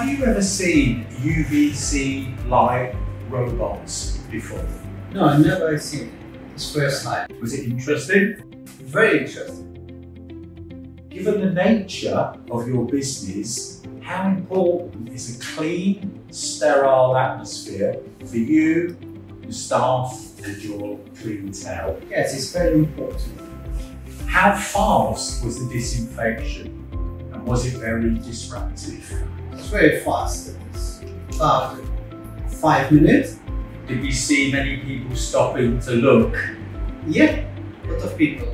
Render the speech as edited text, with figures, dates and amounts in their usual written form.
you ever seen UVC light robots before? No, I never seen it. It's first time. Was it interesting? Very interesting. Given the nature of your business, how important is a clean, sterile atmosphere for you, your staff and your clientele? Yes, it's very important. How fast was the disinfection and was it very disruptive? It's very fast. It's about 5 minutes. Did you see many people stopping to look? Yeah, a lot of people.